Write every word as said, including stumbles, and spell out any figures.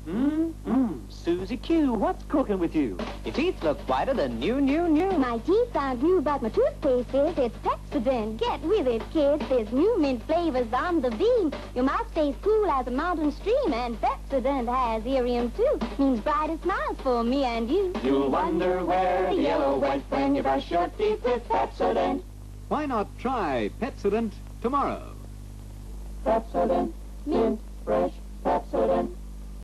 Mmm, Suzi Q, what's cooking with you? Your teeth look whiter than new, new, new. My teeth aren't new, but my toothpaste is. It's Pepsodent. Get with it, kids. There's new mint flavors on the beam. Your mouth stays cool as a mountain stream, and Pepsodent has irium too. Means brighter smiles for me and you. You'll wonder where the yellow went when you brush your teeth with Pepsodent. Why not try Pepsodent tomorrow? Pepsodent, mint, fresh, Pepsodent.